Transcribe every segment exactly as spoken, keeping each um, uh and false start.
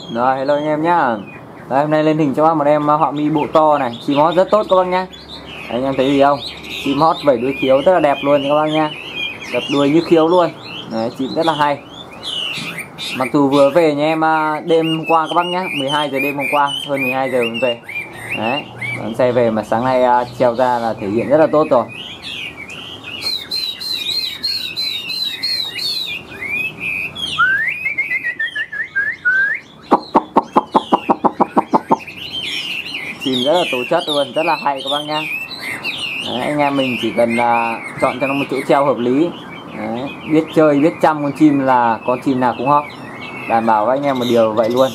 Rồi, hello anh em nhá. Đấy, hôm nay lên hình cho bác một em họa mi bộ to này, chim hót rất tốt các bác nhá. Đấy, anh em thấy gì không? Chim hót vẩy đuôi khiếu rất là đẹp luôn các bác nhá. Đập đuôi như khiếu luôn. Đấy, chim rất là hay. Mặc dù vừa về nhà em đêm hôm qua các bác nhá, mười hai giờ đêm hôm qua, hơn mười hai giờ mình về. Đấy, đón xe về mà sáng nay treo ra là thể hiện rất là tốt rồi. Chim rất là tố chất luôn, rất là hay các bác nhá. Đấy, anh em mình chỉ cần là chọn cho nó một chỗ treo hợp lý. Đấy, biết chơi biết chăm con chim là con chim nào cũng hót, đảm bảo với anh em một điều vậy luôn.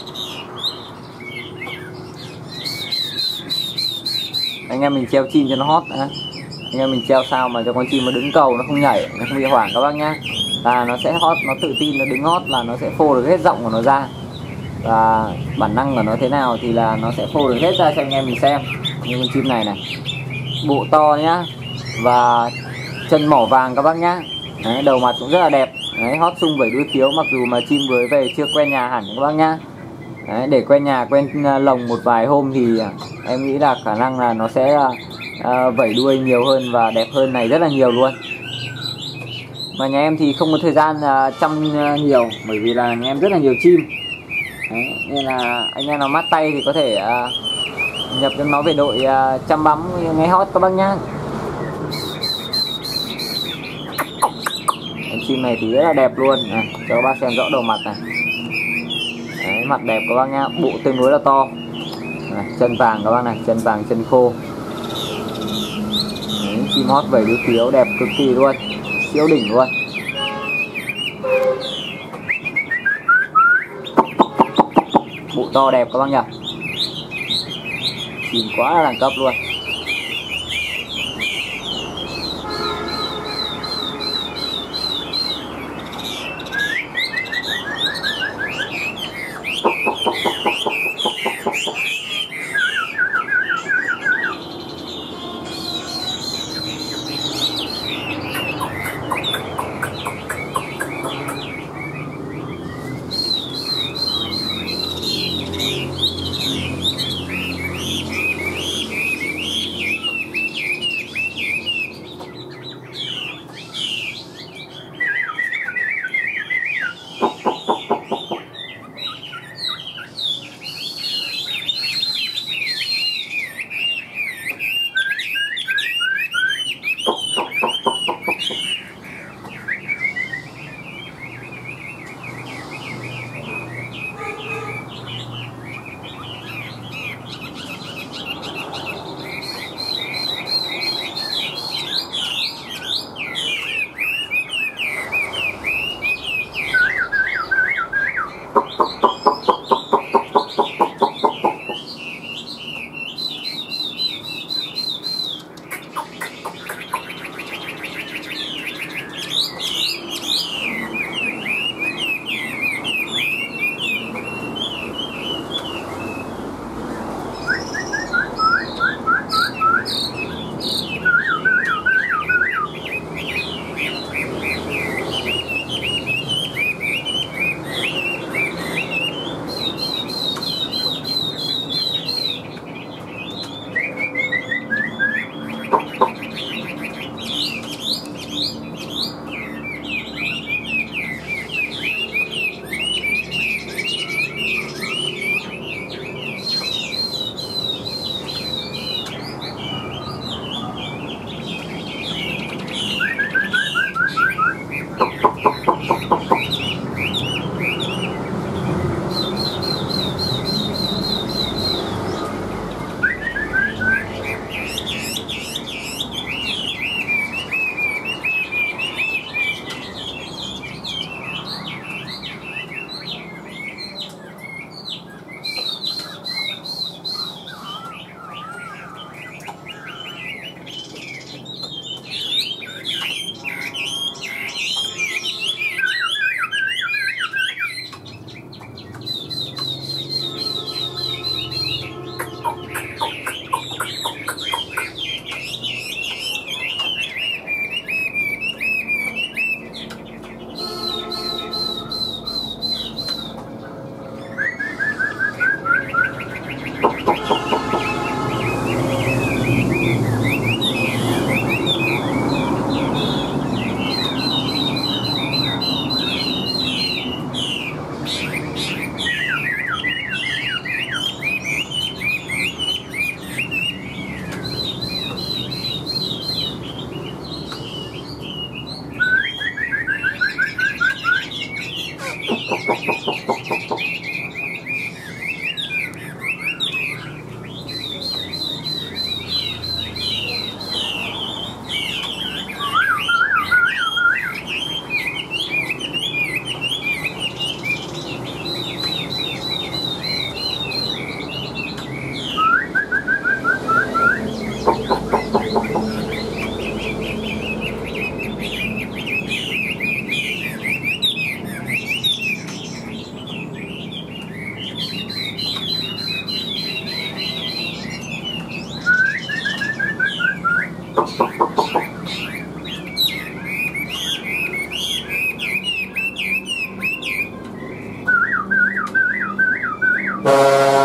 Anh em mình treo chim cho nó hót, anh em mình treo sao mà cho con chim nó đứng cầu, nó không nhảy, nó không bị hoảng các bác nhá, là nó sẽ hót, nó tự tin, nó đứng hót là nó sẽ phô được hết giọng của nó ra, và bản năng của nó thế nào thì là nó sẽ phô được hết ra cho anh em mình xem. Như con chim này này, bộ to nhá, và chân mỏ vàng các bác nhá. Đấy, đầu mặt cũng rất là đẹp. Đấy, hót sung vẩy đuôi khiếu, mặc dù mà chim vừa về chưa quen nhà hẳn các bác nhá. Đấy, để quen nhà quen lồng một vài hôm thì em nghĩ là khả năng là nó sẽ uh, vẩy đuôi nhiều hơn và đẹp hơn này rất là nhiều luôn. Mà nhà em thì không có thời gian uh, chăm uh, nhiều, bởi vì là nhà em rất là nhiều chim. Đấy, nên là anh em nào mát tay thì có thể uh, nhập cho nó về đội uh, chăm bắm ngay hót các bác nhá. Con chim này thì rất là đẹp luôn này, cho các bác xem rõ đầu mặt này. Đấy, mặt đẹp các bác nhá, bộ tương đối là to này, chân vàng các bác này, chân vàng chân khô. Đấy, chim hót vẩy đuôi khiếu đẹp cực kỳ luôn, siêu đỉnh luôn. Bộ to đẹp các bác nhỉ, chim quá là đẳng cấp luôn. Bye.